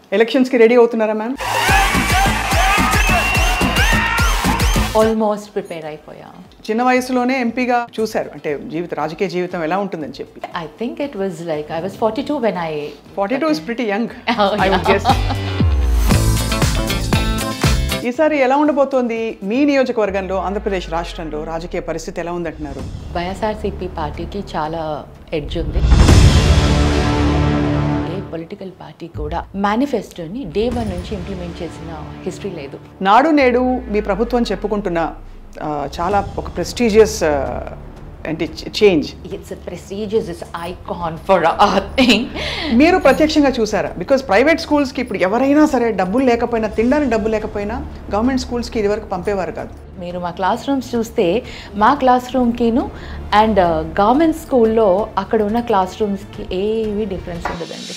ఎలక్షన్స్కి రెడీ అవుతున్నారా ma'am? Almost prepare అయిపోయా. చిన్న వయసులోనే ఎంపీగా చూశారు, అంటే రాజకీయ జీవితం ఎలా ఉంటుందని చెప్పి. I think it was like I was 42 when I 42 is pretty young. I would guess. ఈసారి ఎలా ఉండబోతోంది మీ నియోజకవర్గంలో, ఆంధ్రప్రదేశ్ రాష్ట్రంలో రాజకీయ పరిస్థితి ఎలా ఉందంటున్నారు? వైఎస్ఆర్సీపీ పార్టీకి చాలా ఎడ్జ్ ఉంది. ఏ పొలిటికల్ పార్టీ కూడా మేనిఫెస్టోని డే 1 నుంచి ఇంప్లిమెంట్ చేసిన హిస్టరీ లేదు. నాడు నేడు మీ ప్రభుత్వం చెప్పుకుంటున్న చాలా ఒక ప్రెస్టీజియస్ అంటే change. It's a prestigious, it's icon for our thing. మీరు ప్రత్యక్షంగా చూసారా? బికాజ్ ప్రైవేట్ స్కూల్స్కి ఇప్పుడు ఎవరైనా సరే డబ్బులు లేకపోయినా, తినడానికి డబ్బులు లేకపోయినా గవర్నమెంట్ స్కూల్స్కి ఇదివరకు పంపేవారు కాదు. మీరు మా క్లాస్ రూమ్స్ చూస్తే మా క్లాస్ రూమ్కిను అండ్ గవర్నమెంట్ స్కూల్లో అక్కడ ఉన్న క్లాస్ రూమ్స్కి ఏవి డిఫరెన్స్ ఉండదండి.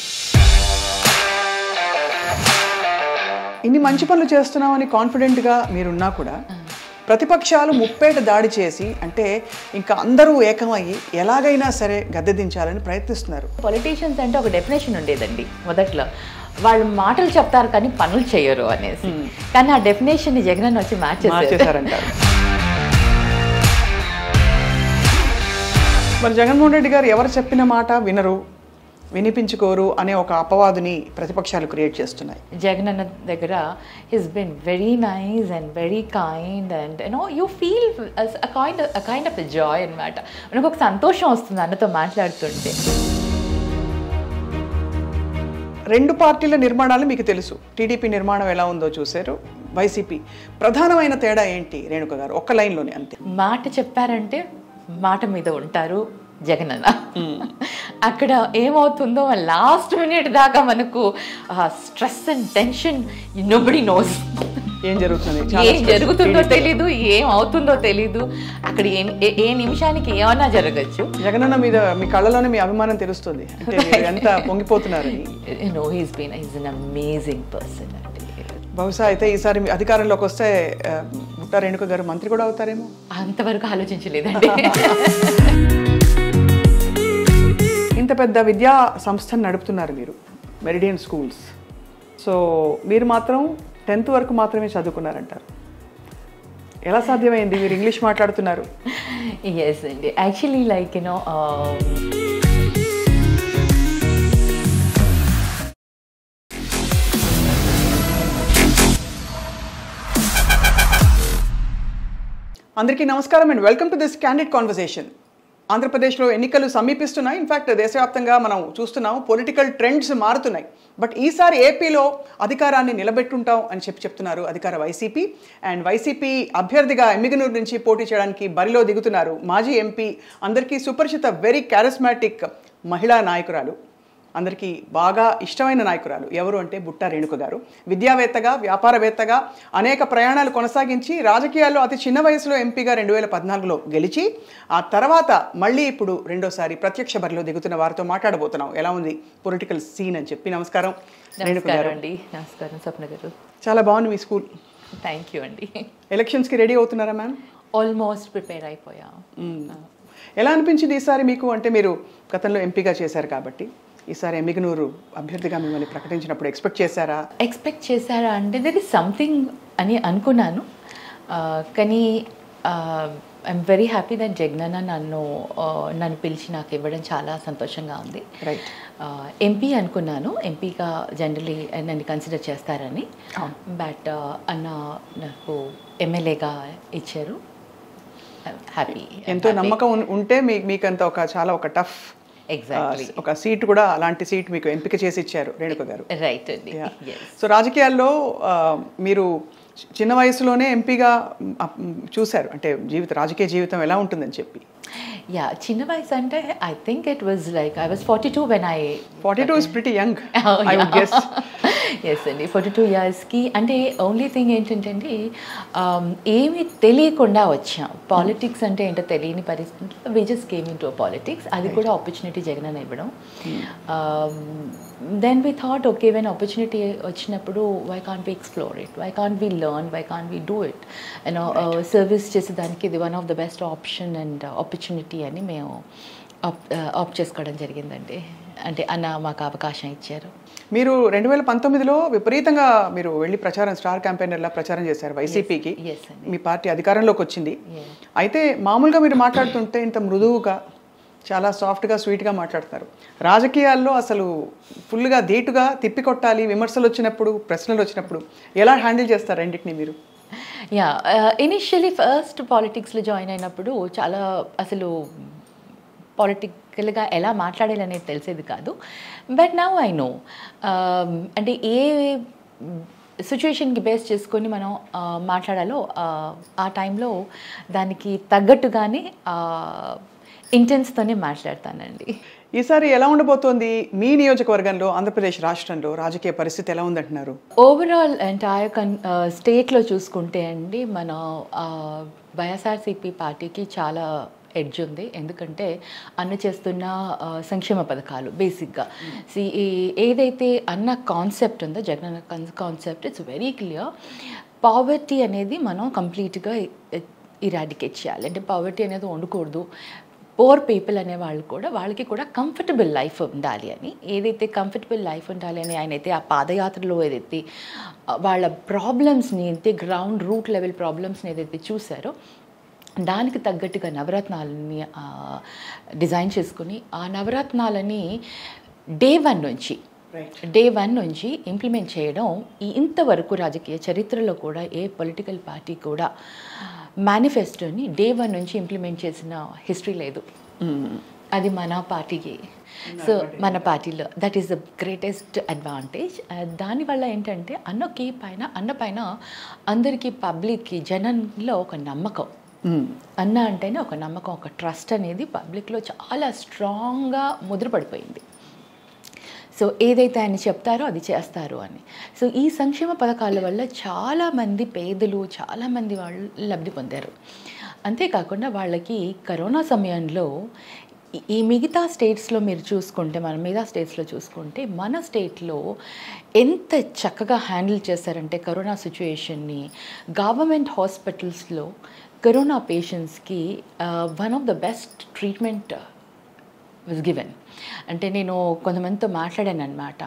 ఇన్ని మంచి పనులు చేస్తున్నామని కాన్ఫిడెంట్గా మీరున్నా కూడా ప్రతిపక్షాలు ముప్పేట దాడి చేసి, అంటే ఇంకా అందరూ ఏకమయ్యి ఎలాగైనా సరే గద్దె దించాలని ప్రయత్నిస్తున్నారు. పొలిటీషియన్స్ అంటే ఒక డెఫినేషన్ ఉండేదండి మొదట్లో, వాళ్ళు మాటలు చెప్తారు కానీ పనులు చేయరు అనేసి. కానీ ఆ డెఫినేషన్ని జగన్ వచ్చి మార్చేశారంటారు. మరి జగన్మోహన్ రెడ్డి గారు ఎవరు చెప్పిన మాట వినరు, వినిపించుకోరు అనే ఒక అపవాదుని ప్రతిపక్షాలు క్రియేట్ చేస్తున్నాయి. జగన్ అన్న దగ్గర he's been very nice and very kind and you feel kind of joy అనమాట. మనకు ఒక సంతోషం వస్తుంది అన్నతో మాట్లాడుతుంటే. 2 పార్టీల నిర్మాణాలు మీకు తెలుసు. టీడీపీ నిర్మాణం ఎలా ఉందో చూశారు, వైసీపీ. ప్రధానమైన తేడా ఏంటి రేణుక గారు? ఒక్క లైన్లోనే అంతే. మాట చెప్పారంటే మాట మీద ఉంటారు జగన్ అన్న. అక్కడ ఏమవుతుందో లాస్ట్ మినిట్ దాకా మనకు stress and tension, nobody knows ఏం జరుగుతుంది, ఏం జరుగుతుందో తెలీదు, ఏం అవుతుందో తెలీదు. అక్కడ ఏ నిమిషానికి ఏమన్నా జరగచ్చు. జగనన్న మీద మీ కళ్ళలోనే మీ అభిమానం తెలుస్తుంది, ఎంత పొంగిపోతున్నారని. He's an amazing person. బహుశా అయితే ఈసారి అధికారంలోకి వస్తే బుట్టా రేణుక గారు మంత్రి కూడా అవుతారేమో. అంతవరకు ఆలోచించలేదండి. ఇంత పెద్ద విద్యా సంస్థను నడుపుతున్నారు మీరు, మెరిడియన్ స్కూల్స్. సో మీరు మాత్రం 10th వరకు మాత్రమే చదువుకున్నారంటారు. ఎలా సాధ్యమైంది? మీరు ఇంగ్లీష్ మాట్లాడుతున్నారు. ఎస్ అండి, యాక్చువల్లీ లైక్ అందరికీ నమస్కారం and welcome to this candid conversation. ఆంధ్రప్రదేశ్లో ఎన్నికలు సమీపిస్తున్నాయి. ఇన్ఫ్యాక్ట్ దేశవ్యాప్తంగా మనం చూస్తున్నాము, పొలిటికల్ ట్రెండ్స్ మారుతున్నాయి. బట్ ఈసారి ఏపీలో అధికారాన్ని నిలబెట్టుంటాం అని చెప్తున్నారు అధికార వైసీపీ. అండ్ వైసీపీ అభ్యర్థిగా ఎమ్మిగనూరు నుంచి పోటీ చేయడానికి బరిలో దిగుతున్నారు మాజీ ఎంపీ, అందరికీ సుపరిచిత, వెరీ క్యారిస్మాటిక్ మహిళా నాయకురాలు, అందరికీ బాగా ఇష్టమైన నాయకురాలు. ఎవరు అంటే బుట్టా రేణుక గారు. విద్యావేత్తగా, వ్యాపారవేత్తగా అనేక ప్రయాణాలు కొనసాగించి రాజకీయాల్లో అతి చిన్న వయసులో ఎంపీగా 2014లో గెలిచి, ఆ తర్వాత మళ్ళీ ఇప్పుడు రెండోసారి ప్రత్యక్ష బరిలో దిగుతున్న వారితో మాట్లాడబోతున్నాం ఎలా ఉంది పొలిటికల్ సీన్ అని చెప్పి. నమస్కారం రేణుక గారు. నమస్కారం స్వప్న గారు. చాలా బాగుంది మీ స్కూల్. థ్యాంక్ యూ అండి. ఎలక్షన్స్కి రెడీ అవుతున్నారా మ్యామ్? ఆల్మోస్ట్ ప్రిపేర్ అయిపోయా. ఎలా అనిపించింది ఈసారి మీకు? అంటే మీరు గతంలో ఎంపీగా చేశారు కాబట్టి ఈసారి ఎమ్మిగనూరు అభ్యర్థిగా మిమ్మల్ని ప్రకటించినప్పుడు ఎక్స్పెక్ట్ చేశారా అంటే దట్ ఈస్ సంథింగ్ అని అనుకున్నాను. కానీ ఐఎమ్ వెరీ హ్యాపీ దట్ జగనన్న నన్ను పిలిచి నాకు ఇవ్వడం చాలా సంతోషంగా ఉంది. రైట్. ఎంపీ అనుకున్నాను, ఎంపీగా జనరలీ నన్ను కన్సిడర్ చేస్తారని. బట్ అన్న నాకు ఎమ్మెల్యేగా ఇచ్చారు. హ్యాపీ. ఎంతో నమ్మకం ఉంటే మీకంత చాలా ఒక టఫ్ ఒక సీట్ కూడా, అలాంటి సీట్ మీకు ఎంపిక చేసి ఇచ్చారు రేణుక గారు. రైట్ అండి. సో రాజకీయాల్లో మీరు చిన్న వయసులోనే ఎంపీగా చూశారు, అంటే రాజకీయ జీవితం ఎలా ఉంటుందని చెప్పి. యా, చిన్న వయసు అంటే I think it was like I was 42 when I 42 is pretty young. I would guess. Yes అండి, 42 yearsకి. అంటే ఓన్లీ థింగ్ ఏంటంటే ఏమీ తెలియకుండా వచ్చాం. పాలిటిక్స్ అంటే ఏంటో తెలియని పరిస్థితుల్లో we just came into politics. అది కూడా ఆపర్చునిటీ జగన్ ఇవ్వడం. Then we thought okay, when opportunity వచ్చినప్పుడు why can't we explore it, why can't we learn, why can't we do it. Service చేసేదానికి ఇది one of the best option and opportunity అని మేము opt చేసుకోవడం జరిగిందండి. అంటే అన్న మాకు అవకాశం ఇచ్చారు. మీరు 2019లో విపరీతంగా మీరు వెళ్ళి ప్రచారం స్టార్ క్యాంపెయినర్లా ప్రచారం చేశారు వైసీపీకి. మీ పార్టీ అధికారంలోకి వచ్చింది. అయితే మామూలుగా మీరు మాట్లాడుతుంటే ఇంత మృదువుగా చాలా సాఫ్ట్గా స్వీట్గా మాట్లాడతారు. రాజకీయాల్లో అసలు ఫుల్గా ధీటుగా తిప్పికొట్టాలి, విమర్శలు వచ్చినప్పుడు ప్రశ్నలు వచ్చినప్పుడు ఎలా హ్యాండిల్ చేస్తారు రెండింటిని మీరు? ఇనిషియలీ ఫస్ట్ పాలిటిక్స్లో జాయిన్ అయినప్పుడు చాలా అసలు పొలిటికల్గా ఎలా మాట్లాడాలి అనేది తెలిసేది కాదు. బట్ నౌ ఐ నో అంటే ఏ సిచ్యుయేషన్కి బేస్ చేసుకొని మనం మాట్లాడాలో ఆ టైంలో దానికి తగ్గట్టుగానే ఇంటెన్స్తోనే మాట్లాడతానండి. ఈసారి ఎలా ఉండబోతోంది మీ నియోజకవర్గంలో, ఆంధ్రప్రదేశ్ రాష్ట్రంలో రాజకీయ పరిస్థితి ఎలా ఉందంటున్నారు? ఓవరాల్ ఎంటైర్ స్టేట్లో చూసుకుంటే అండి మన వైఎస్ఆర్సీపీ పార్టీకి చాలా ఎడ్జ్ ఉంది. ఎందుకంటే అన్న చేస్తున్న సంక్షేమ పథకాలు బేసిక్గా ఏదైతే అన్న కాన్సెప్ట్ ఉందో, Jagananna concept it's very clear. Poverty అనేది మనం కంప్లీట్గా ఇరాడికేట్ చేయాలి. అంటే పావర్టీ అనేది ఉండకూడదు. పోర్ పీపుల్ అనే వాళ్ళకి కూడా కంఫర్టబుల్ లైఫ్ ఉండాలి అని, ఏదైతే కంఫర్టబుల్ లైఫ్ ఉండాలి అని ఆయన అయితే ఆ పాదయాత్రలో ఏదైతే వాళ్ళ ప్రాబ్లమ్స్ని అయితే గ్రౌండ్ రూట్ లెవెల్ ప్రాబ్లమ్స్ని ఏదైతే చూసారో దానికి తగ్గట్టుగా నవరత్నాలని డిజైన్ చేసుకుని ఆ నవరత్నాలని డే వన్ నుంచి ఇంప్లిమెంట్ చేయడం ఇంతవరకు రాజకీయ చరిత్రలో కూడా ఏ పొలిటికల్ పార్టీ కూడా మేనిఫెస్టోని డే 1 నుంచి ఇంప్లిమెంట్ చేసిన హిస్టరీ లేదు. అది మన పార్టీకి. సో మన పార్టీలో that is the greatest advantage. దానివల్ల ఏంటంటే అన్న పైన అందరికీ పబ్లిక్కి జనంలో ఒక నమ్మకం, అన్న అంటేనే ఒక నమ్మకం, ఒక ట్రస్ట్ అనేది పబ్లిక్లో చాలా స్ట్రాంగ్గా ముద్రపడిపోయింది. సో ఏదైతే ఆయన చెప్తారో అది చేస్తారు అని. సో ఈ సంక్షేమ పథకాల వల్ల చాలామంది పేదలు, చాలామంది వాళ్ళు లబ్ధి పొందారు. అంతేకాకుండా వాళ్ళకి కరోనా సమయంలో ఈ మిగతా స్టేట్స్లో మీరు చూసుకుంటే, మన స్టేట్లో ఎంత చక్కగా హ్యాండిల్ చేశారంటే కరోనా సిచ్యుయేషన్ని. గవర్నమెంట్ హాస్పిటల్స్లో కరోనా పేషెంట్స్కి one of the best treatment was given. అంటే నేను కొంతమందితో మాట్లాడాను అనమాట,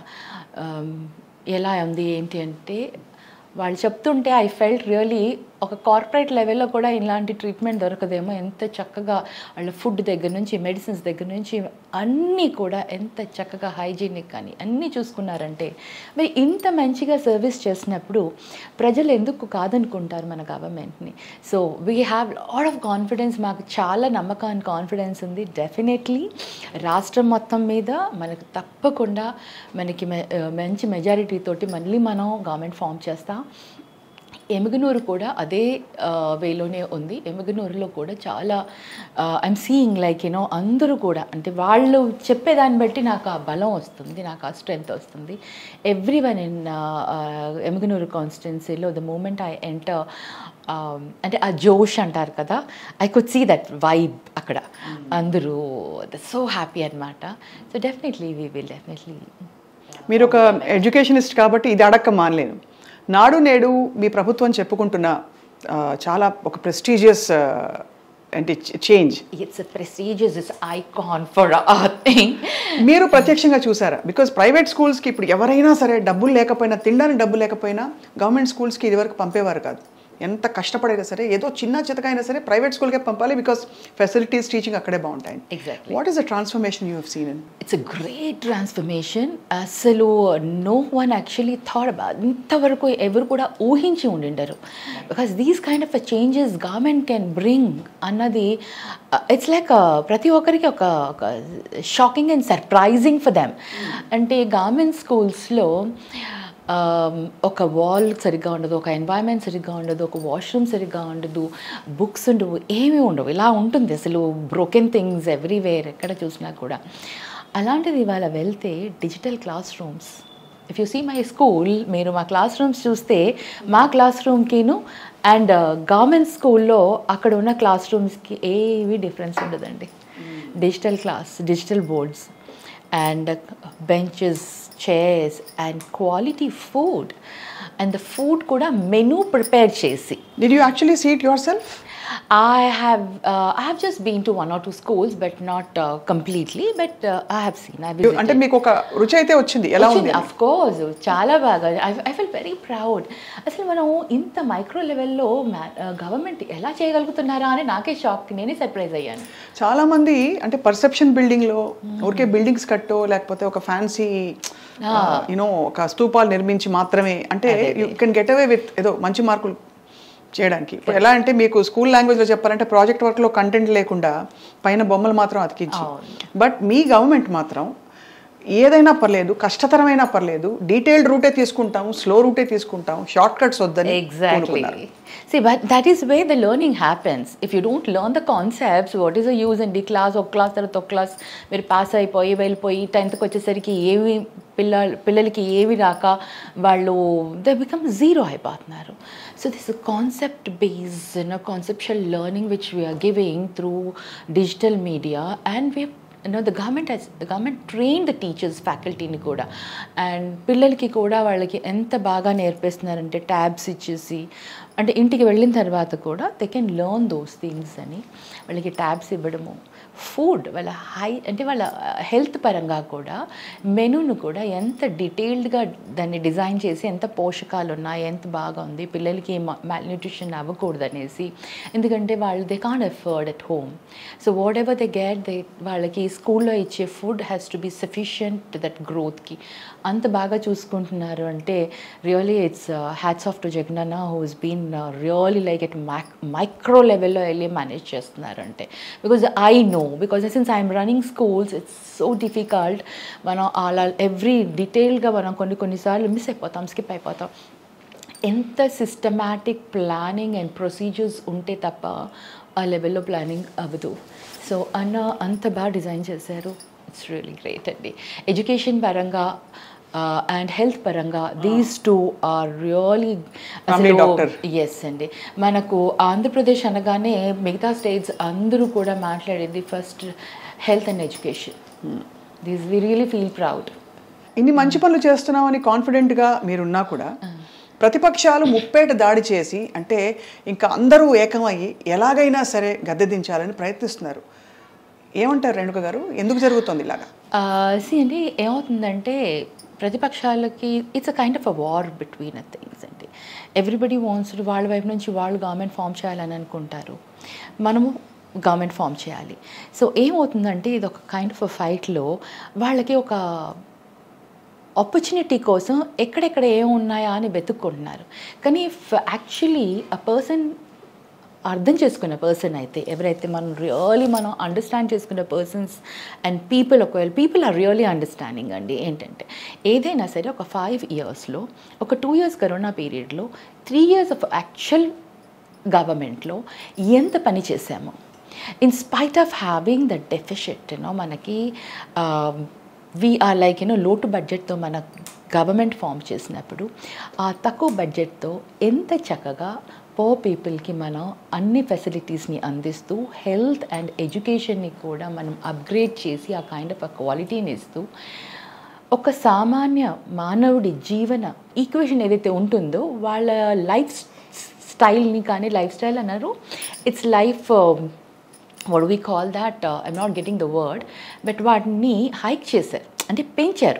ఎలా ఉంది ఏంటి అంటే వాళ్ళు చెప్తుంటే ఐ ఫెల్ట్ రియలీ ఒక కార్పొరేట్ లెవెల్లో కూడా ఇలాంటి ట్రీట్మెంట్ దొరకదేమో. ఎంత చక్కగా వాళ్ళ ఫుడ్ దగ్గర నుంచి, మెడిసిన్స్ దగ్గర నుంచి అన్నీ కూడా ఎంత చక్కగా హైజీనిక్ కానీ అన్నీ చూసుకున్నారంటే, మరి ఇంత మంచిగా సర్వీస్ చేసినప్పుడు ప్రజలు ఎందుకు కాదనుకుంటారు మన గవర్నమెంట్ని? So we have lot of confidence. మాకు చాలా నమ్మకం అండ్ కాన్ఫిడెన్స్ ఉంది. డెఫినెట్లీ రాష్ట్రం మొత్తం మీద మనకు తప్పకుండా మనకి మంచి మెజారిటీ తోటి మళ్ళీ మనం గవర్నమెంట్ ఫామ్ చేస్తాం. ఎమ్మిగనూరు కూడా అదే వేలోనే ఉంది. ఎమ్మిగనూరులో కూడా చాలా ఐఎమ్ సీయింగ్ లైక్ అందరూ కూడా అంటే వాళ్ళు చెప్పేదాన్ని బట్టి నాకు ఆ బలం వస్తుంది, నాకు ఆ స్ట్రెంగ్త్ వస్తుంది. ఎవ్రీవన్ ఇన్ ఎమ్మిగనూరు కాన్స్టిట్యున్సీలో ద మూమెంట్ ఐ ఎంటర్ అంటే ఆ జోష్ అంటారు కదా, I could see that vibe అక్కడ. అందరూ సో హ్యాపీ అనమాట. So definitely we will definitely. మీరు ఒక ఎడ్యుకేషనిస్ట్ కాబట్టి ఇది అడక్క మానలేను. నాడు నేడు మీ ప్రభుత్వం చెప్పుకుంటున్న చాలా ఒక ప్రెస్టీజియస్ అంటే change. It's a prestigious, it's icon for our thing. మీరు ప్రత్యక్షంగా చూసారా? బికాజ్ ప్రైవేట్ స్కూల్స్కి ఇప్పుడు ఎవరైనా సరే డబ్బులు లేకపోయినా, తినడానికి డబ్బులు లేకపోయినా గవర్నమెంట్ స్కూల్స్కి ఇదివరకు పంపేవారు కాదు. ఎంత కష్టపడైనా సరే, ఏదో చిన్న చితకైనా సరే ప్రైవేట్ స్కూల్కే పంపాలి, బికాస్ ఫెసిలిటీస్, టీచింగ్ అక్కడే బాగుంటాయి. Exactly. What is the transformation you have seen in? It's a great transformation. అసలు no one actually thought about, ఇంతవరకు ఎవరు కూడా ఊహించి ఉండిండరు. Because these kind of changes government can bring అన్నది ఇట్స్ లైక్ ప్రతి ఒక్కరికి ఒక shocking and surprising for them. అంటే గవర్నమెంట్ స్కూల్స్లో ఒక వాల్ సరిగ్గా ఉండదు, ఒక ఎన్వైర్న్మెంట్ సరిగ్గా ఉండదు, ఒక వాష్రూమ్ సరిగ్గా ఉండదు, బుక్స్ ఉండవు, ఏమీ ఉండవు. ఇలా ఉంటుంది అసలు, బ్రోకెన్ థింగ్స్ ఎవ్రీవేర్, ఎక్కడ చూసినా కూడా. అలాంటిది ఇవాళ వెళ్తే digital classrooms. If you see my school, మీరు మా క్లాస్ రూమ్స్ చూస్తే మా క్లాస్ రూమ్కిను అండ్ గవర్నమెంట్ స్కూల్లో అక్కడ ఉన్న క్లాస్ రూమ్స్కి ఏవి డిఫరెన్స్ ఉండదండి. Digital class, digital boards and benches, chairs and quality food, and the food kuda menu prepare chesi. Did you actually see it yourself? I have just been to 1 or 2 schools, but not completely. But I have seen. I visited. అంటే మీకు ఒక రుచి అయితే వచ్చింది, ఎలా ఉంది? Of course, చాలా బాగా. I feel very proud. అసలు మనం ఇంత మైక్రో లెవెల్లో గవర్నమెంట్ ఎలా చేయగలుగుతున్నారా అని నాకే షాక్, నేనే సర్ప్రైజ్ అయ్యాను. చాలా మంది అంటే పర్సెప్షన్ బిల్డింగ్ లో ఊరికే బిల్డింగ్స్ కట్టో లేకపోతే ఒక ఫ్యాన్సీ యూనో ఒక స్తూపాలు నిర్మించి మాత్రమే అంటే you can get away with ఏదో మంచి మార్కులు చేయడానికి. ఇప్పుడు ఎలా అంటే మీకు స్కూల్ లాంగ్వేజ్లో చెప్పాలంటే ప్రాజెక్ట్ వర్క్లో కంటెంట్ లేకుండా పైన బొమ్మలు మాత్రం అతికించి, బట్ మీ గవర్నమెంట్ మాత్రం ఏదైనా పర్లేదు, కష్టతరమైనా పర్లేదు, డీటెయిల్డ్ రూటే తీసుకుంటాము, స్లో రూటే తీసుకుంటాము, షార్ట్ కట్స్ వద్దని. Exactly. See, but that is where the learning happens. If you don't learn the concepts, what is the use in the class, ఒక క్లాస్ తర్వాత ఒక క్లాస్ మీరు పాస్ అయిపోయి వెళ్ళిపోయి 10th వచ్చేసరికి ఏవి పిల్లలకి ఏవి రాక వాళ్ళు దే బికమ్ జీరో అయిపోతున్నారు. So this is a concept based, conceptual learning which we are giving through digital media, and the government trained the teachers, facultyని కూడా, అండ్ పిల్లలకి కూడా వాళ్ళకి ఎంత బాగా నేర్పిస్తున్నారంటే ట్యాబ్స్ ఇచ్చేసి, అంటే ఇంటికి వెళ్ళిన తర్వాత కూడా they can learn those things అని వాళ్ళకి ట్యాబ్స్ ఇవ్వడము. ఫుడ్ వాళ్ళ అంటే వాళ్ళ హెల్త్ పరంగా కూడా మెనూను కూడా ఎంత డీటెయిల్డ్గా దాన్ని డిజైన్ చేసి ఎంత పోషకాలు ఉన్నాయి, ఎంత బాగా ఉంది, పిల్లలకి మాల్న్యూట్రిషన్ అవ్వకూడదు అనేసి. ఎందుకంటే వాళ్ళు they can't afford at home. So whatever they get, వాళ్ళకి స్కూల్లో ఇచ్చే food has to be sufficient that గ్రోత్కి. అంత బాగా చూసుకుంటున్నారు అంటే really it's hats off to Jagananna who has been really like at micro లెవెల్లో వెళ్ళి మేనేజ్ చేస్తున్నారంటే. Because I know, because since I am running schools, it's so difficult. మనం అలా ఎవ్రీ డీటెయిల్గా మనం కొన్నిసార్లు మిస్ అయిపోతాం, స్కిప్ అయిపోతాం. ఎంత సిస్టమాటిక్ ప్లానింగ్ అండ్ ప్రొసీజర్స్ ఉంటే తప్ప ఆ లెవెల్లో ప్లానింగ్ అవ్వదు. సో అంత బాగా డిజైన్ చేశారు. ఇట్స్ రియలీ గ్రేట్ అండి. ఎడ్యుకేషన్ పరంగా అండ్ హెల్త్ పరంగా these two are really yes అండి. మనకు ఆంధ్రప్రదేశ్ అనగానే మిగతా స్టేట్స్ అందరూ కూడా మాట్లాడేది first health and education. This we really feel proud. ఇన్ని మంచి పనులు చేస్తున్నామని కాన్ఫిడెంట్గా మీరున్నా కూడా ప్రతిపక్షాలు ముప్పేట దాడి చేసి అంటే ఇంకా అందరూ ఏకమయ్యి ఎలాగైనా సరే గద్దె దించాలని ప్రయత్నిస్తున్నారు. ఏమంటారు రేణుక గారు, ఎందుకు జరుగుతుంది ఇలాగా? అండి ఏమవుతుందంటే ప్రతిపక్షాలకి it's a kind of a war between a things అండి. ఎవ్రీబడి వాంట్స్, వాళ్ళ వైపు నుంచి వాళ్ళు గవర్నమెంట్ ఫామ్ చేయాలని అనుకుంటారు, మనము గవర్నమెంట్ ఫామ్ చేయాలి. సో ఏమవుతుందంటే ఇది ఒక కైండ్ ఆఫ్ అ ఫైట్లో వాళ్ళకి ఒక ఆపర్చునిటీ కోసం ఎక్కడెక్కడ ఏమున్నాయా అని వెతుక్కుంటున్నారు. కానీ యాక్చువల్లీ అ పర్సన్ అర్థం చేసుకున్న పర్సన్ అయితే, ఎవరైతే మనం అండర్స్టాండ్ చేసుకున్న పర్సన్స్ అండ్ ఒకవేళ పీపుల్ ఆర్ రియలీ అండర్స్టాండింగ్ అండి. ఏంటంటే ఏదైనా సరే ఒక 5 yearsలో, ఒక 2 years కరోనా పీరియడ్లో, 3 years ఆఫ్ యాక్చువల్ గవర్నమెంట్లో ఎంత పని చేశాము. In spite of having the deficit మనకి వీఆర్ లైక్ లోటు బడ్జెట్తో మన గవర్నమెంట్ ఫామ్ చేసినప్పుడు ఆ తక్కువ బడ్జెట్తో ఎంత చక్కగా పోర్ పీపుల్కి మనం అన్ని ఫెసిలిటీస్ని అందిస్తూ హెల్త్ అండ్ ఎడ్యుకేషన్ని కూడా మనం అప్గ్రేడ్ చేసి ఆ కైండ్ ఆఫ్ అ క్వాలిటీని ఇస్తూ ఒక సామాన్య మానవుడి జీవన ఈక్వేషన్ ఏదైతే ఉంటుందో వాళ్ళ లైఫ్ స్టైల్ని, కానీ లైఫ్ స్టైల్ అన్నారు, it's life what we call that, I'm not getting the word, but వాటిని హైక్ చేశారు, అంటే పెంచారు.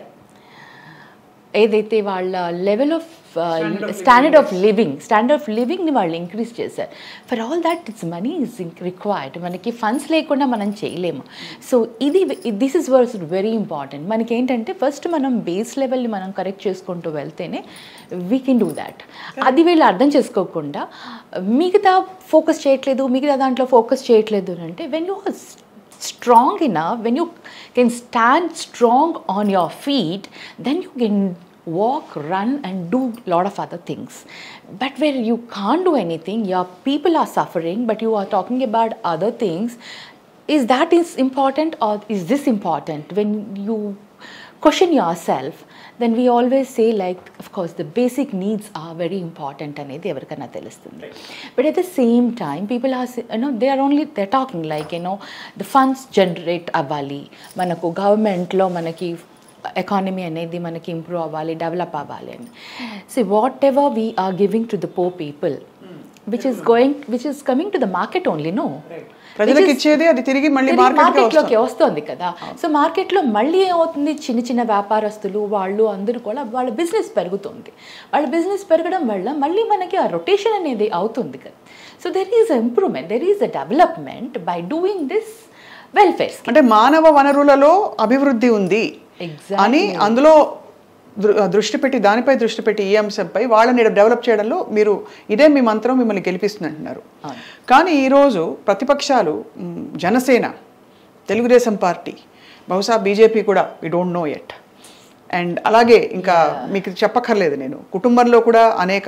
ఏదైతే వాళ్ళ లెవెల్ ఆఫ్ స్టాండర్డ్ ఆఫ్ లివింగ్ని వాళ్ళు ఇంక్రీజ్ చేశారు. For all that it's money is required. మనకి ఫండ్స్ లేకుండా మనం చేయలేము. So this is was very important. మనకి ఏంటంటే ఫస్ట్ మనం బేస్ లెవెల్ని మనం కరెక్ట్ చేసుకుంటూ వెళ్తేనే వీ కెన్ డూ దాట్. అది వీళ్ళు అర్థం చేసుకోకుండా మిగతా దాంట్లో ఫోకస్ చేయట్లేదు అంటే, when you strong enough, when you can stand strong on your feet, then you can walk, run and do a lot of other things. But where you can't do anything, your people are suffering, but you are talking about other things, is important or is this important? When you question yourself, then we always say like, of course the basic needs are very important అనేది ఎవరికైనా తెలుస్తుంది. But at the same time people are, they're talking like, the funds generate అవ్వాలి, మనకు గవర్నమెంట్లో మనకి economy అనేది మనకి improve అవ్వాలి, డెవలప్ అవ్వాలి అని. So whatever we are giving to the poor people, which is coming to the market only, no? ప్రజలకు ఇచ్చేది అది తిరిగి మళ్ళీ మార్కెట్లోకి వస్తుంది కదా. సో మార్కెట్లో మళ్ళీ ఏమవుతుంది, చిన్న చిన్న వ్యాపారస్తులు వాళ్ళు అందరూ కూడా వాళ్ళ బిజినెస్ పెరుగుతుంది. వాళ్ళ బిజినెస్ పెరగడం వల్ల మళ్ళీ మనకి ఆ రొటేషన్ అనేది అవుతుంది కదా. So there is improvement, there is a development by doing this welfare. అంటే మానవ వనరులలో అభివృద్ధి ఉంది అని అందులో దృష్టి పెట్టి, దానిపై దృష్టి పెట్టి ఈ అంశంపై వాళ్ళని డెవలప్ చేయడంలో మీరు ఇదే మీ మంత్రం మిమ్మల్ని గెలిపిస్తుంది అంటున్నారు. కానీ ఈరోజు ప్రతిపక్షాలు జనసేన, తెలుగుదేశం పార్టీ, బహుశా బీజేపీ కూడా we don't know at, and అలాగే ఇంకా మీకు చెప్పక్కర్లేదు నేను, కుటుంబంలో కూడా అనేక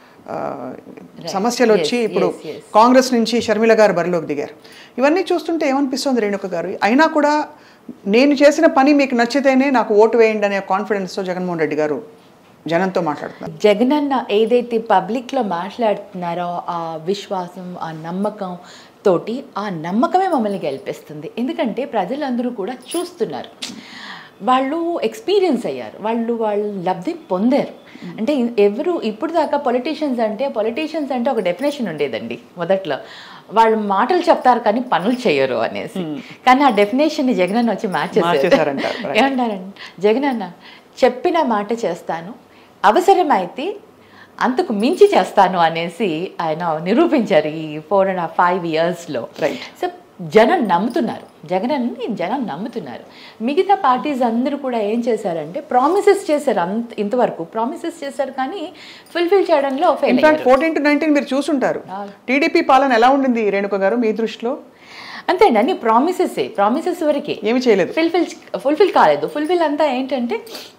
సమస్యలు వచ్చి ఇప్పుడు కాంగ్రెస్ నుంచి షర్మిల గారు బరిలోకి దిగారు. ఇవన్నీ చూస్తుంటే ఏమనిపిస్తుంది రేణుక గారు, అయినా కూడా నేను చేసిన పని మీకు నచ్చితేనే నాకు ఓటు వేయండి అనే కాన్ఫిడెన్స్తో జగన్మోహన్ రెడ్డి గారు జనంతో మాట్లాడుతున్నారు. జగన్ అన్న ఏదైతే పబ్లిక్లో మాట్లాడుతున్నారో ఆ విశ్వాసం, ఆ నమ్మకం తోటి, ఆ నమ్మకమే మమ్మల్ని గెలిపిస్తుంది. ఎందుకంటే ప్రజలందరూ కూడా చూస్తున్నారు, వాళ్ళు ఎక్స్పీరియన్స్ అయ్యారు, వాళ్ళు లబ్ధి పొందారు. అంటే ఎవరు ఇప్పుడు దాకా పొలిటీషియన్స్ అంటే ఒక డెఫినేషన్ ఉండేదండి మొదట్లో, వాళ్ళు మాటలు చెప్తారు కానీ పనులు చేయరు అనేసి. కానీ ఆ డెఫినేషన్ని జగన్ అన్న వచ్చి మార్చేసారంట. ఏమంటారంటే జగన్ అన్న చెప్పిన మాట చేస్తాను, అవసరమైతే అంతకు మించి చేస్తాను అనేసి ఆయన నిరూపించారు ఈ 4.5 yearsలో. సో జనం నమ్ముతున్నారు, జనం నమ్ముతున్నారు. మిగతా పార్టీస్ అందరూ కూడా ఏం చేశారంటే ప్రామిసెస్ చేశారు, ఇంతవరకు ప్రామిసెస్ చేశారు కానీ ఫుల్ఫిల్ చేయడంలో ఫెయిల్ అయ్యారు. 14 to 19 మీరు చూసుంటారు, టీడీపీ పాలన ఎలా ఉండింది రేణుక గారు మీ దృష్టిలో? అంతే అండి, అన్ని ప్రామిసెస్ వరకే, ఏమి చేయలేదు, ఫుల్ఫిల్ కాలేదు. ఫుల్ఫిల్ అంతా ఏంటంటే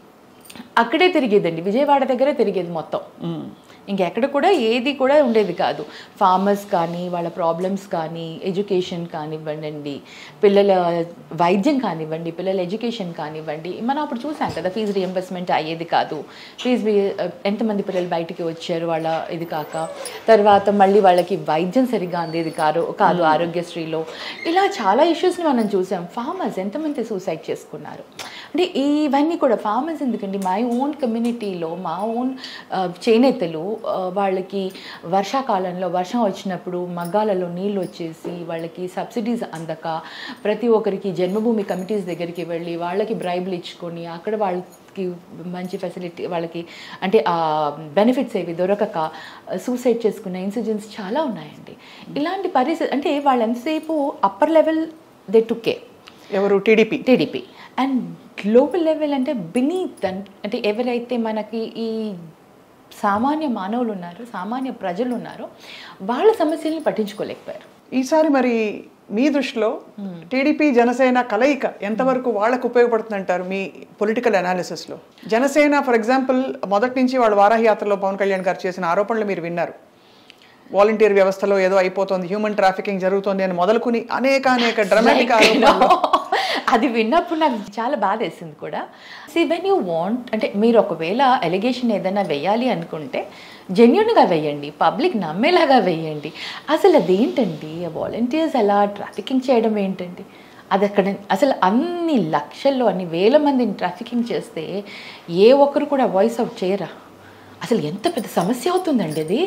అక్కడే తిరిగేదండి, విజయవాడ దగ్గరే తిరిగేది మొత్తం, ఇంకెక్కడ కూడా ఏది కూడా ఉండేది కాదు. ఫార్మర్స్ కానీ, వాళ్ళ ప్రాబ్లమ్స్ కానీ, ఎడ్యుకేషన్ కానివ్వండి, పిల్లల వైద్యం కానివ్వండి, పిల్లల ఎడ్యుకేషన్ కానివ్వండి, మనం అప్పుడు చూసాం కదా, ఫీజు రియంబర్స్మెంట్ అయ్యేది కాదు, ఎంతమంది పిల్లలు బయటికి వచ్చారు వాళ్ళ ఇది కాక, తర్వాత మళ్ళీ వాళ్ళకి వైద్యం సరిగ్గా అందేది కాదు ఆరోగ్యశ్రీలో. ఇలా చాలా ఇష్యూస్ని మనం చూసాం. ఫార్మర్స్ ఎంతమంది సూసైడ్ చేసుకున్నారు అంటే ఇవన్నీ కూడా ఫార్మర్స్ ఎందుకండి, మై ఓన్ కమ్యూనిటీలో మా ఓన్ చేనేతలు వాళ్ళకి వర్షాకాలంలో వర్షం వచ్చినప్పుడు మగ్గాలలో నీళ్ళు వచ్చేసి వాళ్ళకి సబ్సిడీస్ అందక ప్రతి ఒక్కరికి జన్మభూమి కమిటీస్ దగ్గరికి వెళ్ళి వాళ్ళకి బ్రైబులు ఇచ్చుకొని అక్కడ వాళ్ళకి మంచి ఫెసిలిటీ వాళ్ళకి అంటే ఆ బెనిఫిట్స్ ఏవి దొరకక సూసైడ్ చేసుకున్న ఇన్సిడెంట్స్ చాలా ఉన్నాయండి. ఇలాంటి పరిస్థితి అంటే వాళ్ళు ఎంతసేపు upper level they took care, ఎవరు టీడీపీ, అండ్ గ్లోబల్ లెవెల్ అంటే బినీత్ అంటే ఎవరైతే మనకి ఈ సామాన్య మానవులు ఉన్నారు, సామాన్య ప్రజలు ఉన్నారు, వాళ్ళ సమస్యల్ని పట్టించుకోలేకపోయారు. ఈసారి మరి మీ దృష్టిలో టీడీపీ జనసేన కలయిక ఎంతవరకు వాళ్ళకు ఉపయోగపడుతుంది అంటారు మీ పొలిటికల్ అనాలిసిస్లో? జనసేన ఫర్ ఎగ్జాంపుల్ మొదటి నుంచి వాళ్ళు వారాహి యాత్రలో పవన్ కళ్యాణ్ గారు చేసిన ఆరోపణలు మీరు విన్నారు. వాలంటీర్ వ్యవస్థలో ఏదో అయిపోతుంది, హ్యూమన్ ట్రాఫికింగ్ జరుగుతుంది అని మొదలుకుని అనేక డ్రామాటిక్ ఆరోపణలు. అది విన్నప్పుడు నాకు చాలా బాధ వేసింది కూడా. వెన్ యూ వాంట్ అంటే మీరు ఒకవేళ ఎలిగేషన్ ఏదైనా వేయాలి అనుకుంటే జెన్యూన్గా వేయండి, పబ్లిక్ నమ్మేలాగా వేయండి. అసలు అదేంటండి వాలంటీర్స్ అలా ట్రాఫికింగ్ చేయడం ఏంటండి? అది అక్కడ అసలు అన్ని లక్షల్లో అన్ని వేల మందిని ట్రాఫికింగ్ చేస్తే ఏ ఒక్కరు కూడా వాయిస్ అవుట్ చేయరా? అసలు ఎంత పెద్ద సమస్య అవుతుందండి అది,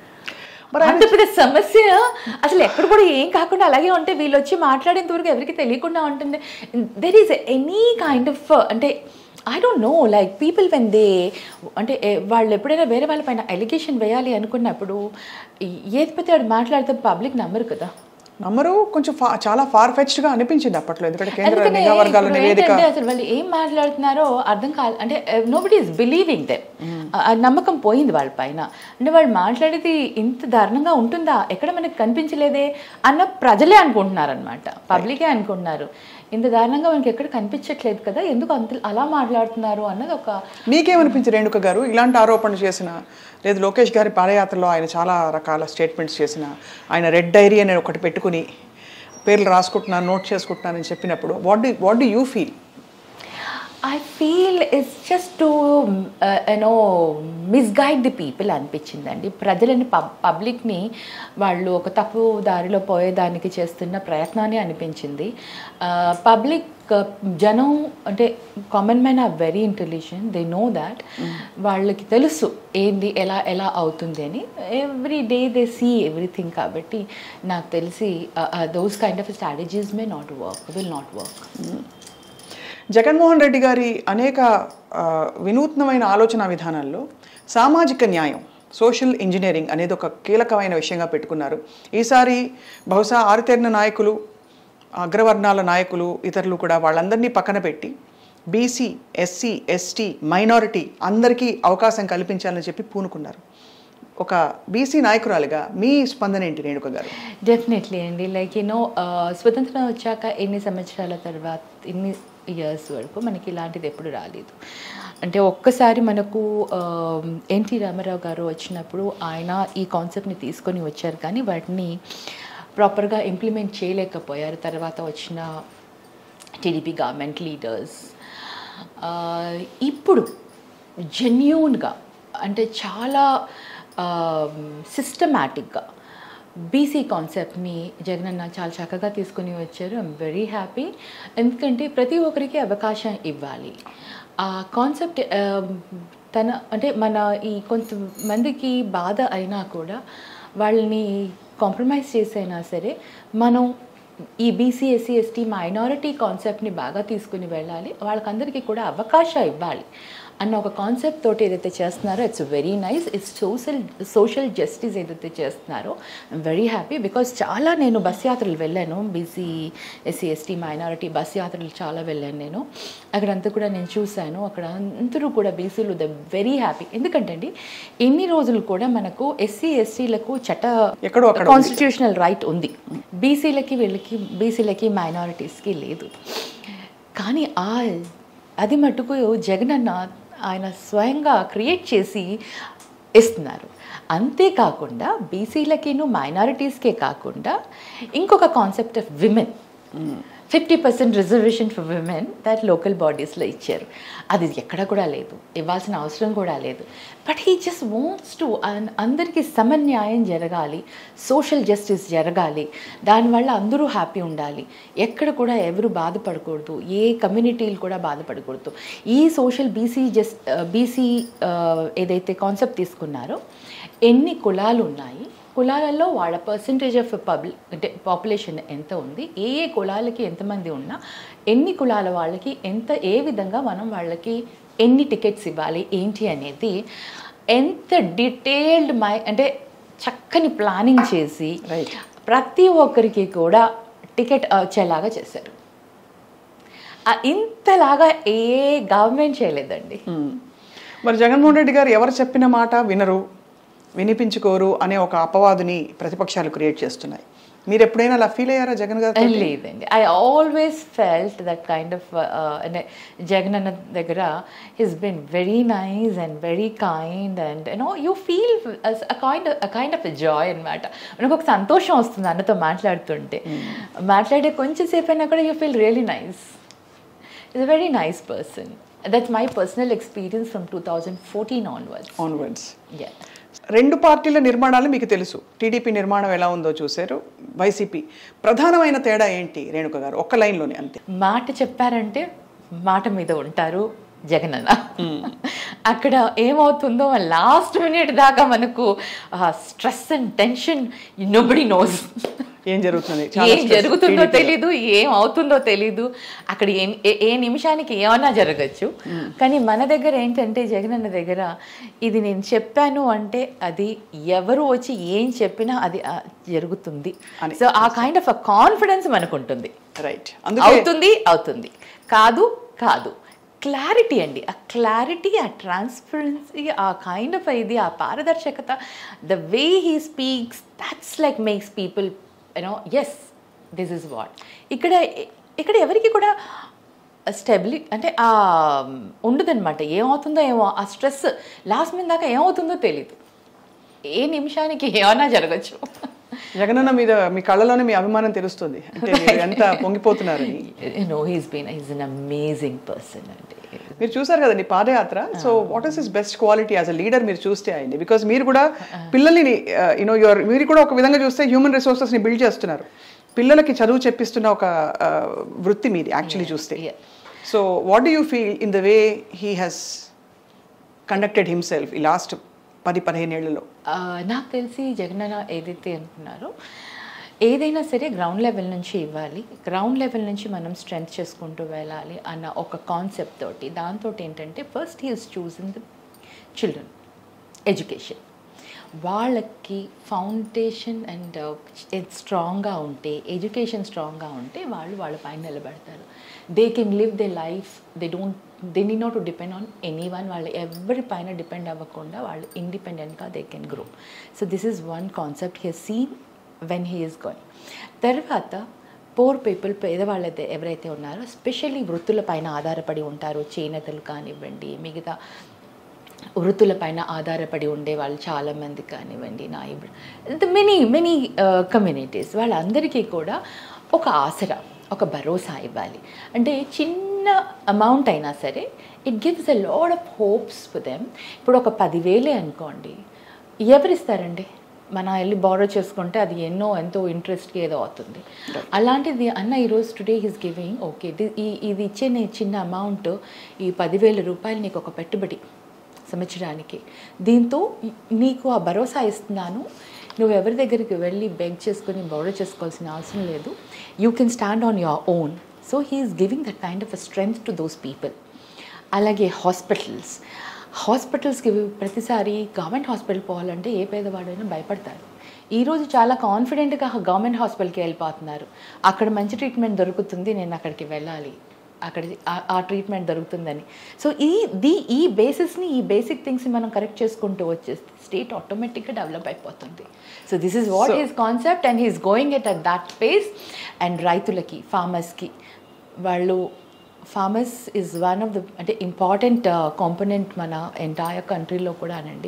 అంత పెద్ద సమస్య. అసలు ఎక్కడ కూడా ఏం కాకుండా అలాగే ఉంటే వీళ్ళు వచ్చి మాట్లాడేంత వరకు ఎవరికి తెలియకుండా ఉంటుంది. There is any kind of అంటే I don't know like people when they అంటే వాళ్ళు ఎప్పుడైనా వేరే వాళ్ళ పైన ఎలిగేషన్ వేయాలి అనుకున్నప్పుడు ఏది పెద్ద మాట్లాడితే పబ్లిక్ నమ్మరు కదా. నమ్మరు, కొంచెం చాలా ఫార్ ఫెచ్డ్గా అనిపించింది అప్పట్లో. ఎందుకంటే కేంద్ర నిఘా వర్గాల నివేదిక అసలు వాళ్ళు ఏం మాట్లాడుతున్నారో అర్థం కాదు. అంటే నోబడీ ఈస్ బిలీవింగ్ దెమ్. నమ్మకం పోయింది వాళ్ళ పైన. అంటే వాళ్ళు మాట్లాడేది ఇంత దారుణంగా ఉంటుందా, ఎక్కడ మనకు కనిపించలేదే అన్న ప్రజలే అనుకుంటున్నారనమాట, పబ్లికే అనుకుంటున్నారు. ఇంత దారుణంగా మనకి ఎక్కడ కనిపించట్లేదు కదా, ఎందుకు అంత అలా మాట్లాడుతున్నారు అన్నది ఒక. మీకేమనిపించింది రేణుక గారు ఇలాంటి ఆరోపణలు చేసిన, లేదు లోకేష్ గారి పాదయాత్రలో ఆయన చాలా రకాల స్టేట్మెంట్స్ చేసిన, ఆయన రెడ్ డైరీ అని ఒకటి పెట్టుకుని పేర్లు రాసుకుంటున్నాను, నోట్ చేసుకుంటున్నానని చెప్పినప్పుడు what do you feel? I feel it's just to misguide the people అనిపించిందండి. ప్రజలని పబ్లిక్ని వాళ్ళు ఒక తప్పు దారిలో పోయేదానికి చేస్తున్న ప్రయత్నాన్ని అనిపించింది. పబ్లిక్ జనం అంటే common man are very intelligent, they know that. వాళ్ళకి తెలుసు ఏంది ఎలా అవుతుంది అని. Every day they see everything. కాబట్టి నాకు తెలిసి those kind of strategies may not work, will not work. Jaganmohan Reddy గారి అనేక వినూత్నమైన ఆలోచన విధానాల్లో సామాజిక న్యాయం, సోషల్ ఇంజనీరింగ్ అనేది ఒక కీలకమైన విషయంగా పెట్టుకున్నారు. ఈసారి బహుశా ఆరితేరిన నాయకులు, అగ్రవర్ణాల నాయకులు, ఇతరులు కూడా వాళ్ళందరినీ పక్కన పెట్టి బీసీ, ఎస్సీ, ఎస్టీ, మైనారిటీ అందరికీ అవకాశం కల్పించాలని చెప్పి పూనుకున్నారు. ఒక బీసీ నాయకురాలుగా మీ స్పందన ఏంటి రేణుక గారు? డెఫినెట్లీ అండి. లైక్ స్వతంత్రం వచ్చాక ఎన్ని సంవత్సరాల తర్వాత, ఎన్ని ఇయర్స్ వరకు మనకి ఇలాంటిది ఎప్పుడు రాలేదు. అంటే ఒక్కసారి మనకు ఎన్టీ రామారావు గారు వచ్చినప్పుడు ఆయన ఈ కాన్సెప్ట్ని తీసుకొని వచ్చారు, కానీ వాటిని ప్రాపర్గా ఇంప్లిమెంట్ చేయలేకపోయారు. తర్వాత వచ్చిన టీడీపీ గవర్నమెంట్ లీడర్స్ ఇప్పుడు జెన్యూన్గా అంటే చాలా సిస్టమాటిక్గా బీసీ కాన్సెప్ట్ని జగనన్న చాలా చక్కగా తీసుకుని వచ్చారు. I'm very happy. ఎందుకంటే ప్రతి ఒక్కరికి అవకాశం ఇవ్వాలి. ఆ కాన్సెప్ట్ అంటే మన ఈ కొంతమందికి బాధ అయినా కూడా వాళ్ళని కాంప్రమైజ్ చేసైనా సరే మనం ఈ బీసీ, ఎస్సీ, ఎస్టీ, మైనారిటీ కాన్సెప్ట్ని బాగా తీసుకుని వెళ్ళాలి, వాళ్ళకందరికీ కూడా అవకాశం ఇవ్వాలి అన్న ఒక కాన్సెప్ట్ తోటి ఏదైతే చేస్తున్నారో it's very nice. It's social justice ఏదైతే చేస్తున్నారో ఐఎమ్ వెరీ హ్యాపీ. బికాజ్ చాలా నేను బస్ యాత్రలు వెళ్ళాను, BC, SC, ST, minority bus యాత్రలు చాలా వెళ్ళాను నేను. అక్కడంతా కూడా నేను చూశాను. అక్కడ అందరూ కూడా బీసీలు ద వెరీ హ్యాపీ. ఎందుకంటే అండి ఎన్ని రోజులు కూడా మనకు ఎస్సీ, ఎస్టీలకు కాన్స్టిట్యూషనల్ రైట్ ఉంది, బీసీలకి మైనారిటీస్కి లేదు. కానీ అది మటుకు జగనన్న ఆయన స్వయంగా క్రియేట్ చేసి ఇస్తున్నారు. అంతేకాకుండా బీసీలకిను మైనారిటీస్కే కాకుండా ఇంకొక concept of women, 50% reservation for women that local బాడీస్లో ఇచ్చారు. అది ఎక్కడ కూడా లేదు, ఇవ్వాల్సిన అవసరం కూడా లేదు. But he just wants to అందరికీ సమన్యాయం జరగాలి, సోషల్ జస్టిస్ జరగాలి, దానివల్ల అందరూ హ్యాపీ ఉండాలి, ఎక్కడ కూడా ఎవరు బాధపడకూడదు, ఏ కమ్యూనిటీలు కూడా బాధపడకూడదు. ఈ సోషల్ బీసీ ఏదైతే కాన్సెప్ట్ తీసుకున్నారో ఎన్ని కులాలు ఉన్నాయి, కులాలలో వాళ్ళ పర్సంటేజ్ ఆఫ్ అంటే పాపులేషన్ ఎంత ఉంది, ఏ కులాలకి ఎంతమంది ఉన్నా, ఎన్ని కులాల వాళ్ళకి ఏ విధంగా మనం వాళ్ళకి ఎన్ని టికెట్స్ ఇవ్వాలి ఏంటి అనేది ఎంత డీటెయిల్డ్ అంటే చక్కని ప్లానింగ్ చేసి ప్రతి ఒక్కరికి కూడా టికెట్ వచ్చేలాగా చేశారు. ఇంతలాగా ఏ గవర్నమెంట్ చేయలేదండి. మరి జగన్మోహన్ రెడ్డి గారు ఎవరు చెప్పిన మాట వినరు, వినిపించుకోరు అనే ఒక అపవాదుని ప్రతిపక్షాలు క్రియేట్ చేస్తున్నాయి. మీరు ఎప్పుడైనా అలా ఫీల్ అయ్యారా జగన్ గారు? లేదండి. I always felt that kind of అంటే జగన్ అన్న దగ్గర his been very nice and very kind and you feel kind of joy అనమాట. మనకు ఒక సంతోషం వస్తుంది అన్నతో మాట్లాడుతుంటే. మాట్లాడే కొంచెం సేపు అయినా కూడా you feel really nice. Is a very nice person. That's my personal experience from 2014 onwards. Yeah. రెండు పార్టీల నిర్మాణాలు మీకు తెలుసు. టీడీపీ నిర్మాణం ఎలా ఉందో చూశారు, వైసీపీ. ప్రధానమైన తేడా ఏంటి రేణుక గారు? ఒక్క లైన్లోనే అంతే. మాట చెప్పారంటే మాట మీద ఉంటారు జగనన్న. అక్కడ ఏమవుతుందో లాస్ట్ మినిట్ దాకా మనకు stress and tension, nobody knows ఏం జరుగుతుందో తెలీదు, ఏం అవుతుందో తెలీదు. అక్కడ ఏ నిమిషానికి ఏమన్నా జరగచ్చు. కానీ మన దగ్గర ఏంటంటే జగనన్న దగ్గర ఇది నేను చెప్పాను అంటే అది ఎవరు వచ్చి ఏం చెప్పినా అది జరుగుతుంది. సో ఆ కైండ్ ఆఫ్ అ కాన్ఫిడెన్స్ మనకు ఉంటుంది. రైట్. అవుతుంది, కాదు క్లారిటీ అండి. ఆ క్లారిటీ, ఆ ట్రాన్స్పరెన్సీ, ఆ కైండ్ ఆఫ్ ఇది, ఆ పారదర్శకత, the way he speaks, that's like makes people yes this is what. ఇక్కడ ఎవరికి కూడా స్టెబిలిటీ అంటే ఉండదన్నమాట. ఏమవుతుందో ఏమో, ఆ స్ట్రెస్ లాస్ట్ మినిట్ దాకా ఏమవుతుందో తెలీదు. ఏ నిమిషానికి ఏమన్నా జరగచ్చు. జగనన్న మీద మీ కళ్ళలోనే మీ అభిమానం తెలుస్తుంది, అంటే ఎంత పొంగిపోతున్నారు. he's an amazing person. మీరు చూసారు కదండి padayatra. So what is his best quality as a leader మీరు చూస్తే ఆయన్ని? బికాస్ మీరు కూడా పిల్లల్ని మీరు కూడా ఒక విధంగా చూస్తే హ్యూమన్ రిసోర్సెస్ని బిల్డ్ చేస్తున్నారు. పిల్లలకి చదువు చెప్పిస్తున్న ఒక వృత్తి మీది యాక్చువల్లీ చూస్తే. So what do you feel in the way he has conducted himself ఈ లాస్ట్ 10-15 ఏళ్లలో? నాకు తెలిసి జగనన్న ఏదైతే అనుకున్నారో ఏదైనా సరే గ్రౌండ్ లెవెల్ నుంచి ఇవ్వాలి, గ్రౌండ్ లెవెల్ నుంచి మనం స్ట్రెంగ్త్ చేసుకుంటూ వెళ్ళాలి అన్న ఒక కాన్సెప్ట్ తోటి. దాంతో ఏంటంటే first he is choosing the children education. వాళ్ళకి ఫౌండేషన్ అండ్ స్ట్రాంగ్గా ఉంటే, ఎడ్యుకేషన్ స్ట్రాంగ్గా ఉంటే వాళ్ళ పైన నిలబడతారు. They can live they life. They need not to depend on anyone. వాళ్ళు ఎవరి పైన డిపెండ్ అవ్వకుండా వాళ్ళు ఇండిపెండెంట్గా they can grow. So this is one concept he has seen when he is going. తర్వాత పోర్ పీపుల్, పేదవాళ్ళు ఎవరైతే ఉన్నారో స్పెషల్లీ వృత్తుల పైన ఆధారపడి ఉంటారో, చేనేతలు కానివ్వండి, మిగతా వృత్తుల పైన ఆధారపడి ఉండే వాళ్ళు చాలామంది కానివ్వండి, మెనీ కమ్యూనిటీస్, వాళ్ళందరికీ కూడా ఒక ఆసరా, ఒక భరోసా ఇవ్వాలి. అంటే చిన్న అమౌంట్ అయినా సరే it gives a lot of hopes for them. ఇప్పుడు ఒక 10,000 అనుకోండి, ఎవరిస్తారండి? మనం వెళ్ళి బారో చేసుకుంటే అది ఎంతో ఇంట్రెస్ట్కి ఏదో అవుతుంది. అలాంటిది అన్న ఈరోజు టుడే హీస్ గివింగ్, ఓకే ఇది ఇచ్చే చిన్న అమౌంట్, ఈ 10,000 రూపాయలు నీకు ఒక పెట్టుబడి సంవత్సరానికి, దీంతో నీకు ఆ భరోసా ఇస్తున్నాను. నువ్వు ఎవరి దగ్గరికి వెళ్ళి బెగ్ చేసుకొని బారో చేసుకోవాల్సిన అవసరం లేదు. You can stand on your own. So he is giving that kind of a strength to those people. అలాగే హాస్పిటల్స్కి ప్రతిసారి గవర్నమెంట్ హాస్పిటల్ పోవాలంటే ఏ పేదవాడైనా భయపడతారు. ఈరోజు చాలా కాన్ఫిడెంట్గా గవర్నమెంట్ హాస్పిటల్కి వెళ్ళిపోతున్నారు. అక్కడ మంచి ట్రీట్మెంట్ దొరుకుతుంది, నేను అక్కడికి వెళ్ళాలి, అక్కడ ఆ ట్రీట్మెంట్ దొరుకుతుందని. సో ఈ బేసిస్ని, ఈ బేసిక్ థింగ్స్ని మనం కరెక్ట్ చేసుకుంటూ వచ్చేస్తే స్టేట్ ఆటోమేటిక్గా డెవలప్ అయిపోతుంది. So this is what is concept and he is going at that pace. And రైతులకి, ఫార్మర్స్కి, farmers is one of the అంటే ఇంపార్టెంట్ కాంపోనెంట్ మన ఎంటైర్ కంట్రీలో కూడా అనండి.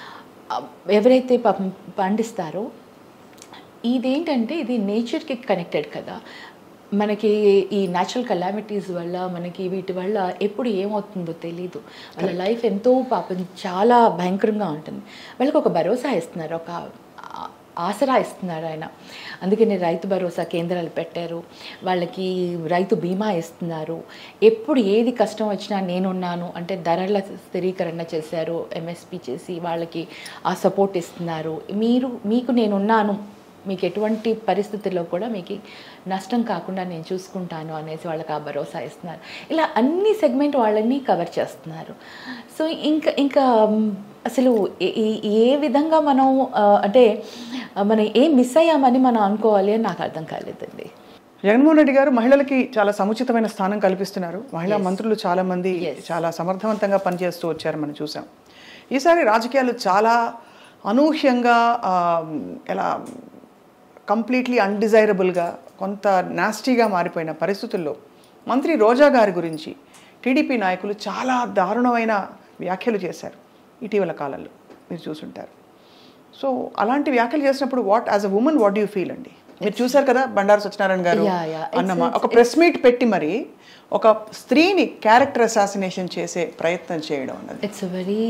ఎవరైతే పండిస్తారో ఇదేంటంటే ఇది నేచర్కి కనెక్టెడ్ కదా. మనకి ఈ న్యాచురల్ కలామిటీస్ వల్ల, మనకి వీటి వల్ల ఎప్పుడు ఏమవుతుందో తెలీదు. వాళ్ళ లైఫ్ ఎంతో చాలా భయంకరంగా ఉంటుంది. వాళ్ళకి ఒక భరోసా ఇస్తున్నారు, ఒక ఆసరా ఇస్తున్నారు ఆయన. అందుకని రైతు భరోసా కేంద్రాలు పెట్టారు, వాళ్ళకి రైతు బీమా ఇస్తున్నారు. ఎప్పుడు ఏది కష్టం వచ్చినా నేనున్నాను అంటే ధరల స్థిరీకరణ చేశారు, ఎంఎస్పి చేసి వాళ్ళకి ఆ సపోర్ట్ ఇస్తున్నారు. మీకు నేనున్నాను, మీకు ఎటువంటి పరిస్థితుల్లో కూడా మీకు నష్టం కాకుండా నేను చూసుకుంటాను అనేసి వాళ్ళకి ఆ భరోసా ఇస్తున్నారు. ఇలా అన్ని సెగ్మెంట్ వాళ్ళని కవర్ చేస్తున్నారు. సో ఇంకా అసలు ఏ విధంగా మనం అంటే మనం ఏం మిస్ అయ్యామని మనం అనుకోవాలి అని నాకు అర్థం కాలేదండి. జగన్మోహన్ రెడ్డి గారు మహిళలకి చాలా సముచితమైన స్థానం కల్పిస్తున్నారు. మహిళా మంత్రులు చాలామంది చాలా సమర్థవంతంగా పనిచేస్తూ వచ్చారు, మనం చూసాం. ఈసారి రాజకీయాలు చాలా అనూహ్యంగా ఎలా కంప్లీట్లీ అన్డిజైరబుల్గా, కొంత నాస్టీగా మారిపోయిన పరిస్థితుల్లో మంత్రి రోజా గారి గురించి టీడీపీ నాయకులు చాలా దారుణమైన వ్యాఖ్యలు చేశారు ఇటీవల కాలంలో, మీరు చూసుంటారు. సో అలాంటి వ్యాఖ్యలు చేసినప్పుడు as a woman what do you feel అండి? మీరు చూసారు కదా బండారు సత్యనారాయణ గారు అన్నమా ఒక ప్రెస్ మీట్ పెట్టి మరి ఒక స్త్రీని క్యారెక్టర్ అసాసినేషన్ చేసే ప్రయత్నం చేయడం అన్నది it's very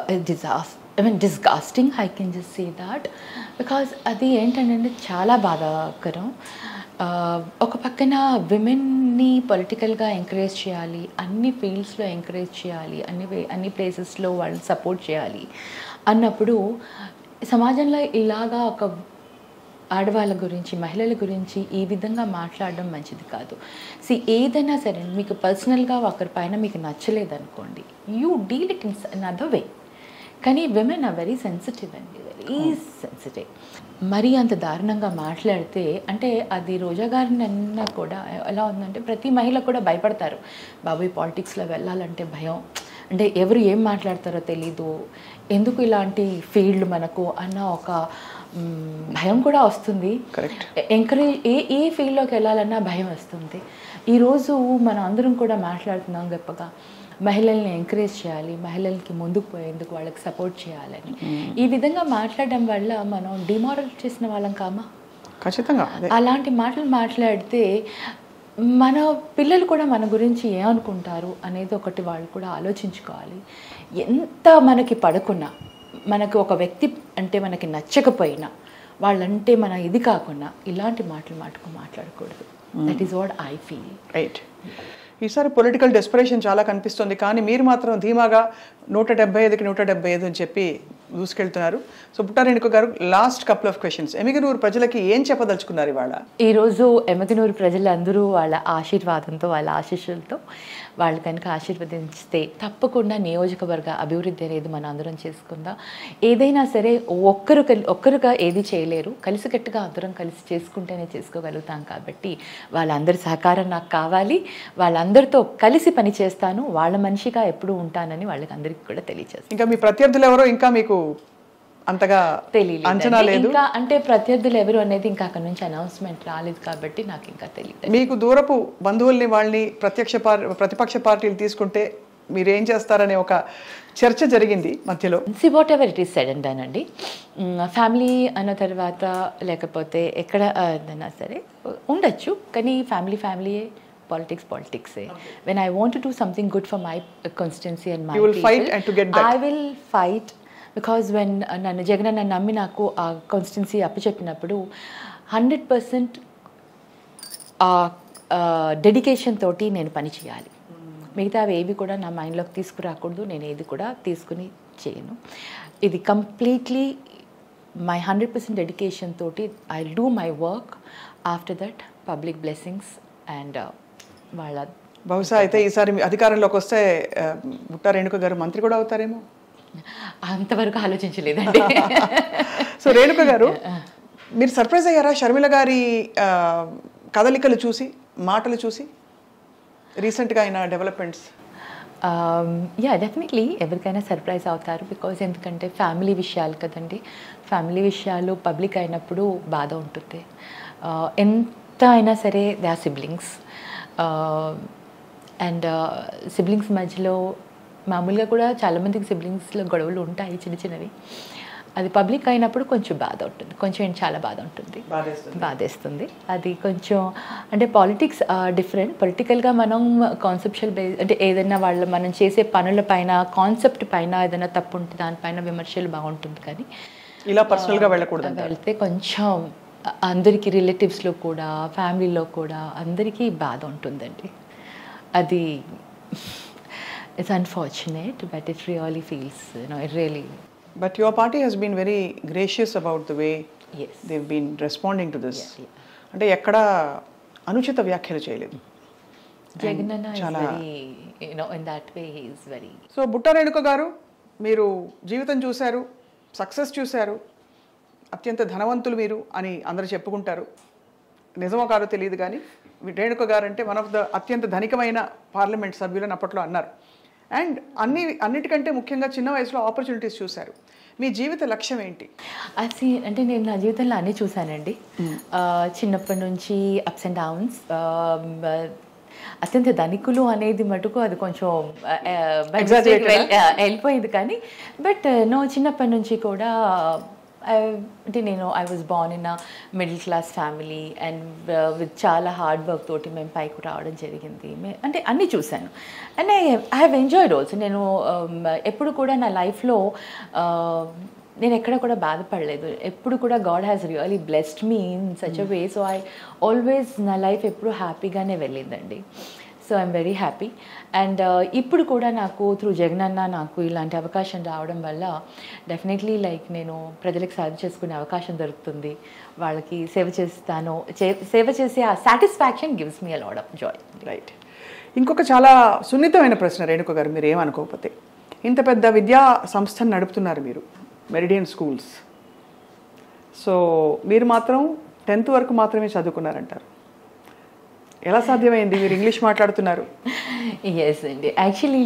disgusting, I can just say that, because అది ఏంటంటే చాలా బాధాకరం. ఒక పక్కన విమెన్ని పొలిటికల్గా ఎంకరేజ్ చేయాలి, అన్ని ఫీల్డ్స్లో ఎంకరేజ్ చేయాలి, అన్ని ప్లేసెస్లో వాళ్ళని సపోర్ట్ చేయాలి అన్నప్పుడు సమాజంలో ఇలాగా ఒక ఆడవాళ్ళ గురించి, మహిళల గురించి ఈ విధంగా మాట్లాడడం మంచిది కాదు. ఏదైనా సరే మీకు పర్సనల్గా ఒకరి పైన మీకు నచ్చలేదనుకోండి, you deal it in another way. కానీ విమెన్ ఆర్ వెరీ సెన్సిటివ్ అండి, వెరీ సెన్సిటివ్. మరీ అంత దారుణంగా మాట్లాడితే అంటే అది రోజా గారిని అన్నా కూడా ఎలా ఉందంటే ప్రతి మహిళ కూడా భయపడతారు. బాబోయ్ పాలిటిక్స్లో వెళ్ళాలంటే భయం, అంటే ఎవరు ఏం మాట్లాడతారో తెలీదు, ఎందుకు ఇలాంటి ఫీల్డ్ మనకు అన్న ఒక భయం కూడా వస్తుంది. ఎంకరేజ్ ఏ ఫీల్డ్లోకి వెళ్ళాలన్నా భయం వస్తుంది. ఈరోజు మనం అందరం కూడా మాట్లాడుతున్నాం గొప్పగా మహిళల్ని ఎంకరేజ్ చేయాలి, మహిళలకి ముందుకు పోయేందుకు వాళ్ళకి సపోర్ట్ చేయాలని. ఈ విధంగా మాట్లాడడం వల్ల మనం డిమారల్ చేసిన వాళ్ళం కామా? ఖచ్చితంగా. అలాంటి మాటలు మాట్లాడితే మన పిల్లలు కూడా మన గురించి ఏమనుకుంటారు అనేది ఒకటి వాళ్ళు కూడా ఆలోచించుకోవాలి. ఎంత మనకి పడకున్నా, మనకు ఒక వ్యక్తి అంటే మనకి నచ్చకపోయినా, వాళ్ళంటే మన ఇది కాకుండా ఇలాంటి మాట్లాడకూడదు. That is what I feel. Right. ఈసారి పొలిటికల్ డెస్పరేషన్ చాలా కనిపిస్తుంది, కానీ మీరు మాత్రం ధీమాగా 175కి 175 అని చెప్పి దూసుకెళ్తున్నారు. సో బుట్టా రేణుక గారు, last couple of questions. Yemmiganur ప్రజలకి ఏం చెప్పదలుచుకున్నారు ఇవాళ? ఈరోజు ఎమ్మిగనూరు ప్రజలందరూ వాళ్ళ ఆశీర్వాదంతో, వాళ్ళ ఆశీస్సులతో వాళ్ళు కనుక ఆశీర్వదించితే తప్పకుండా నియోజకవర్గ అభివృద్ధి అనేది మనం అందరం చేసుకుందాం. ఏదైనా సరే ఒక్కరుగా ఏది చేయలేరు, కలిసికట్టుగా అందరం కలిసి చేసుకుంటేనే చేసుకోగలుగుతాం. కాబట్టి వాళ్ళందరి సహకారం నాకు కావాలి. వాళ్ళందరితో కలిసి పని చేస్తాను, వాళ్ళ మనిషిగా ఎప్పుడూ ఉంటానని వాళ్ళకి అందరికీ కూడా తెలియజేస్తాను. ఇంకా మీ ప్రత్యర్థులు ఎవరో ఇంకా మీకు అంతగా తెలియదు, అంచనా లేదు? ఇంకా అంటే ప్రత్యర్థులు ఎవరు అనేది ఇంకా అక్కడ నుంచి అనౌన్స్మెంట్ రాలేదు కాబట్టి నాకు ఇంకా తెలియదు. మీకు దూరపు బంధువుల్ని వాళ్ళని ప్రతిపక్ష పార్టీలు తీసుకుంటే మీరు ఏం చేస్తారనే ఒక చర్చ జరిగింది మధ్యలో. Whatever it is said and done అండి. ఫ్యామిలీ అన్న తర్వాత లేకపోతే ఎక్కడ అయినా సరే ఉండొచ్చు, కానీ ఫ్యామిలీయే, politics. When I want to do something good for my constituency and my you will people, fight and to get that. I will fight, because when Jagananna నమ్మి నాకు ఆ కాన్స్టిట్యున్సీ అప్పచెప్పినప్పుడు 100% డెడికేషన్ తోటి నేను పని చేయాలి. మిగతా అవి ఏవి కూడా నా మైండ్లోకి తీసుకురాకూడదు, నేను ఏది కూడా తీసుకుని చేయను. ఇది కంప్లీట్లీ మై 100% డెడికేషన్ తోటి I do my work. After that public blessings and వాళ్ళ బహుశా అయితే ఈసారి అధికారంలోకి వస్తే బుట్టా రేణుక గారు మంత్రి కూడా అవుతారేమో. అంతవరకు ఆలోచించలేదండి. సో రేణుక గారు, మీరు సర్ప్రైజ్ అయ్యారా షర్మిల గారి కదలికలు చూసి, మాటలు చూసి, రీసెంట్గా అయిన డెవలప్మెంట్స్? యా, డెఫినెట్లీ ఎవరికైనా సర్ప్రైజ్ అవుతారు. బికాజ్ ఎందుకంటే ఫ్యామిలీ విషయాలు కదండి. ఫ్యామిలీ విషయాలు పబ్లిక్ అయినప్పుడు బాధ ఉంటుంది. ఎంత అయినా సరే they are siblings, and siblings మధ్యలో మామూలుగా కూడా చాలామందికి సిబ్లింగ్స్లో గొడవలు ఉంటాయి, చిన్నవి. అది పబ్లిక్ అయినప్పుడు కొంచెం బాధ ఉంటుంది, కొంచెం చాలా బాధ ఉంటుంది, బాధేస్తుంది. అది కొంచెం అంటే పాలిటిక్స్ డిఫరెంట్. పొలిటికల్గా మనం కాన్సెప్చువల్ బేస్ అంటే ఏదైనా మనం చేసే పనుల పైన, కాన్సెప్ట్ పైన ఏదైనా తప్పు ఉంటే దానిపైన విమర్శలు బాగుంటుంది. కానీ ఇలా పర్సనల్గా వెళ్ళకూడదు, వెళ్తే కొంచెం అందరికీ రిలేటివ్స్లో కూడా, ఫ్యామిలీలో కూడా అందరికీ బాధ ఉంటుందండి. అది it's unfortunate, but it really feels, it really. But your party has been very gracious about the way they've been responding to this. అంటే ఎక్కడ అనుచిత వ్యాఖ్యలు చేయలేదు. Jagananna is very, in that way he is very. So Butta Renuka గారు, మీరు జీవితం చూశారు, success చూశారు, అత్యంత ధనవంతులు మీరు అని అందరూ చెప్పుకుంటారు. నిజమో కాదో తెలియదు, కానీ రేణుక గారు అంటే వన్ ఆఫ్ ద అత్యంత ధనికమైన పార్లమెంట్ సభ్యులని అప్పట్లో అన్నారు. అండ్ అన్నిటికంటే ముఖ్యంగా చిన్న వయసులో ఆపర్చునిటీస్ చూశారు. మీ జీవిత లక్ష్యం ఏంటి? అంటే నేను నా జీవితంలో అన్నీ చూశానండి. చిన్నప్పటి నుంచి అప్స్ అండ్ డౌన్స్. అత్యంత ధనికులు అనేది మటుకు అది కొంచెం వెళ్ళిపోయింది. కానీ బట్ చిన్నప్పటి నుంచి కూడా అంటే I was born in a middle class family and with చాలా హార్డ్ వర్క్ తోటి మేము పైకి రావడం జరిగింది. అంటే అన్నీ చూశాను and I have enjoyed also. నేను ఎప్పుడు కూడా నా లైఫ్లో నేను ఎక్కడ కూడా బాధపడలేదు. ఎప్పుడు కూడా God has really blessed me in such a way. So I always నా లైఫ్ ఎప్పుడు హ్యాపీగానే వెళ్ళిందండి. So I'm very happy. And ఇప్పుడు కూడా నాకు త్రూ జగనన్న నాకు ఇలాంటి అవకాశం రావడం వల్ల డెఫినెట్లీ నేను ప్రజలకు సేవ చేసుకునే అవకాశం దొరుకుతుంది, వాళ్ళకి సేవ చేస్తాను. సేవ చేసే ఆ satisfaction gives me a lot of joy. Right. ఇంకొక చాలా సున్నితమైన ప్రశ్న రేణుక గారు, మీరు ఏమనుకోకపోతే, ఇంత పెద్ద విద్యా సంస్థను నడుపుతున్నారు మీరు, మెరిడియన్ స్కూల్స్. సో మీరు మాత్రం 10th వరకు మాత్రమే చదువుకున్నారంటారు. ఎలా సాధ్యమైంది? మీరు ఇంగ్లీష్ మాట్లాడుతున్నారు. ఎస్ అండి, actually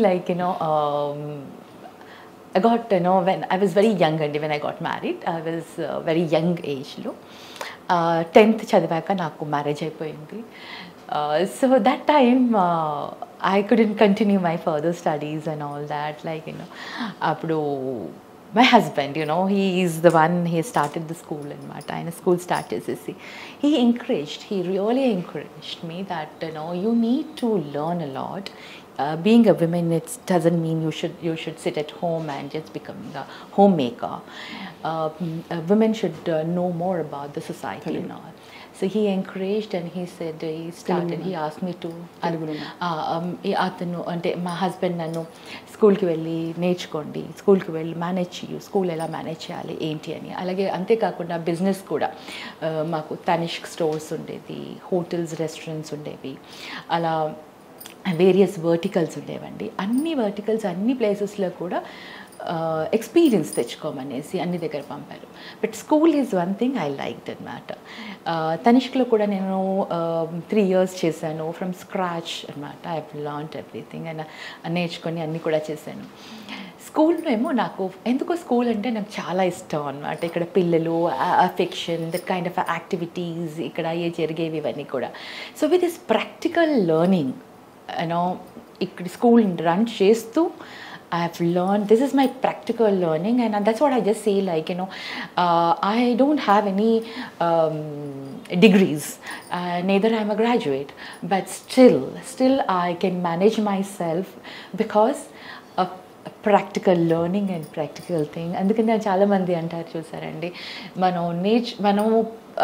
I got when I was very young అండి, when I got married, I was very young ఏజ్లో 10th చదివాక నాకు మ్యారేజ్ అయిపోయింది. So that time I couldn't continue my further studies and all that. అప్పుడు my husband, you know, he is the one, he started the school and school start chesesi he really encouraged me that, you know, you need to learn a lot. Being a woman, it doesn't mean you should sit at home and just become a homemaker. Women should know more about the society and all. So he encouraged and he said, he asked me to, atanu ante my husband nannu school ki velli నేర్చుకోండి, school కి వెళ్ళి manage చేయు, school ఎలా manage చేయాలి ఏంటి అని. అలాగే అంతేకాకుండా బిజినెస్ కూడా మాకు తనిష్క్ స్టోర్స్ ఉండేది, హోటల్స్ రెస్టారెంట్స్ ఉండేవి, అలా వేరియస్ వర్టికల్స్ ఉండేవండి. అన్ని వర్టికల్స్ అన్ని ప్లేసెస్లో కూడా ఎక్స్పీరియన్స్ తెచ్చుకోమనేసి అన్ని దగ్గర పంపారు. But school is one thing I liked అనమాట. తనిష్క్లో కూడా నేను 3 years చేశాను, ఫ్రమ్ స్క్రాచ్ అనమాట. I have learned everything and నేర్చుకొని అన్నీ కూడా చేశాను. స్కూల్లో ఏమో నాకు ఎందుకో స్కూల్ అంటే నాకు చాలా ఇష్టం అనమాట. ఇక్కడ పిల్లలు, affection, the kind of activities ఇక్కడ జరిగేవి ఇవన్నీ కూడా. So with this practical learning, you know, ఇక్కడ స్కూల్ రన్ చేస్తూ I have learned, this is my practical learning, and that's what I just say, like, you know, I don't have any degrees, neither I am a graduate, but still I can manage myself because of practical learning and practical thing. అందుకని చాలామంది అంటారు చూసారండి, మనము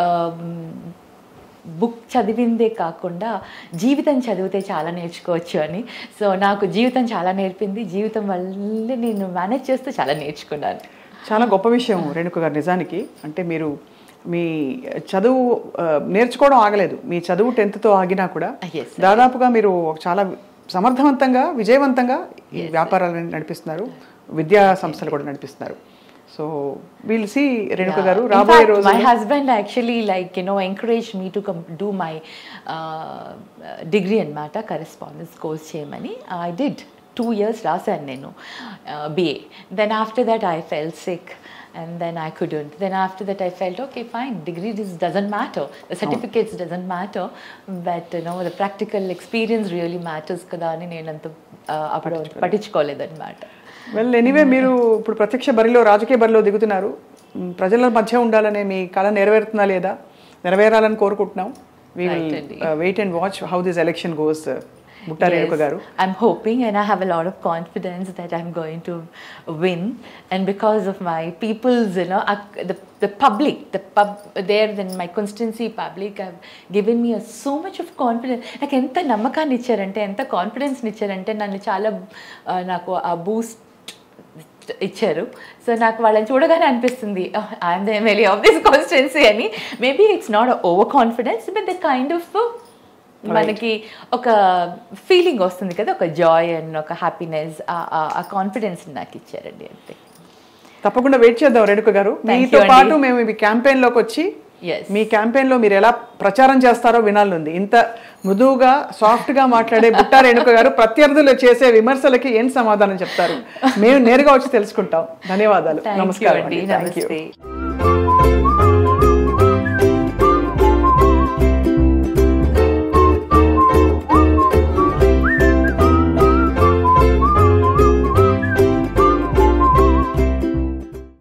book చదివిందే కాకుండా జీవితం చదివితే చాలా నేర్చుకోవచ్చు అని. సో నాకు జీవితం చాలా నేర్పింది, జీవితం వల్లే నేను మేనేజ్ చేస్తూ చాలా నేర్చుకున్నాను. చాలా గొప్ప విషయం రేణుక గారు నిజానికి. అంటే మీరు మీ చదువు నేర్చుకోవడం ఆగలేదు, మీ చదువు 10th ఆగినా కూడా దాదాపుగా మీరు చాలా సమర్థవంతంగా, విజయవంతంగా ఈ వ్యాపారాలను నడిపిస్తున్నారు, విద్యా సంస్థలు కూడా నడిపిస్తున్నారు. So we'll see, Renuka garu, raboye roju. My husband actually, like, you know, encouraged me to do my degree in matter correspondence course cheyamani. I did 2 years rasanu nenu BA. Then after that I fell sick and then I couldn't. Then after that I felt, okay, fine, degree doesn't matter, the certificates doesn't matter, but you know, the practical experience really matters kada ani nenu anta appudu pattichukoledu annamata. Well, anyway, మీరు ఇప్పుడు ప్రత్యక్ష బరిలో, రాజకీయ బరిలో దిగుతున్నారు. ప్రజల మధ్య ఉండాలనే మీ కళ నెరవేరుతుందా లేదా? నెరవేరాలని కోరుకుంటున్నాం. We will wait and watch how this election goes. Butta Renuka garu, I'm hoping and I have a lot of confidence that I'm going to win, and because of my people's, you know, the public, there in my constituency public have given me so much of confidence. Like enta namakanni ichcharante, enta confidence ni ichcharante, nannu chaala naku a boost ఇచ్చారు. So నాకు వాళ్ళని చూడగానే అనిపిస్తుంది, I'm the MLA of this constituency అని. Maybe it's not over confidence, but the kind of మనకి ఒక feeling వస్తుంది కదా, ఒక జాయ్ అండ్ ఒక హ్యాపీనెస్, ఆ కాన్ఫిడెన్స్ నాకు ఇచ్చారండి. అంతే. తప్పకుండా వెయిట్ చేద్దాం రేణుక గారు. మీతో పాటు మేము ఈ క్యాంపెయిన్లోకి వచ్చి మీ క్యాంపెయిన్లో మీరు ఎలా ప్రచారం చేస్తారో వినాలనుంది. ఇంత మృదువుగా, సాఫ్ట్గా మాట్లాడే బుట్టా రేణుక గారు ప్రత్యర్థులు చేసే విమర్శలకి ఏం సమాధానం చెప్తారు? మేము నేరుగా వచ్చి తెలుసుకుంటాం. ధన్యవాదాలు, నమస్కారం. నమస్తే.